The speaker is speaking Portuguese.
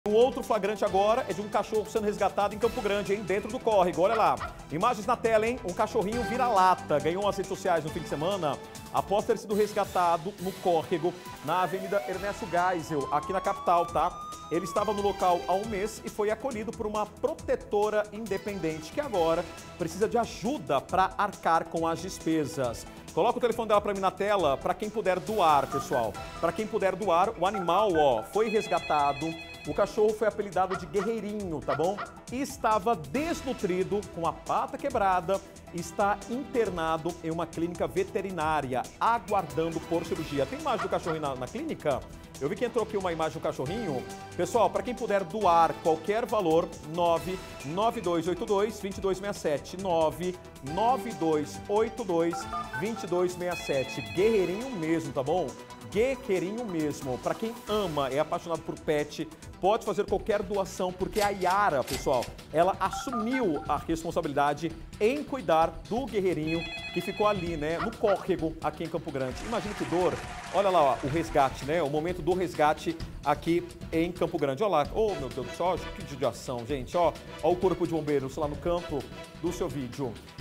Um outro flagrante agora é de um cachorro sendo resgatado em Campo Grande, hein? Dentro do córrego, olha lá. Imagens na tela, hein? Um cachorrinho vira-lata ganhou as redes sociais no fim de semana após ter sido resgatado no córrego, na Avenida Ernesto Geisel, aqui na capital, tá? Ele estava no local há um mês e foi acolhido por uma protetora independente que agora precisa de ajuda para arcar com as despesas. Coloca o telefone dela para mim na tela, para quem puder doar, pessoal. Para quem puder doar, o animal, ó, foi resgatado. O cachorro foi apelidado de Guerreirinho, tá bom? E estava desnutrido, com a pata quebrada, e está internado em uma clínica veterinária, aguardando por cirurgia. Tem imagem do cachorrinho na clínica? Eu vi que entrou aqui uma imagem do cachorrinho. Pessoal, para quem puder doar qualquer valor, 99282-2267. 99282-2267. Guerreirinho mesmo, tá bom? Guerreirinho mesmo. Para quem ama, é apaixonado por pet, pode fazer qualquer doação, porque a Yara, pessoal, ela assumiu a responsabilidade em cuidar do Guerreirinho que ficou ali, né, no córrego aqui em Campo Grande. Imagina que dor. Olha lá, ó, o resgate, né, o momento do resgate aqui em Campo Grande. Olha lá, oh meu Deus do céu, que judiação, gente, ó o corpo de bombeiros lá no canto do seu vídeo.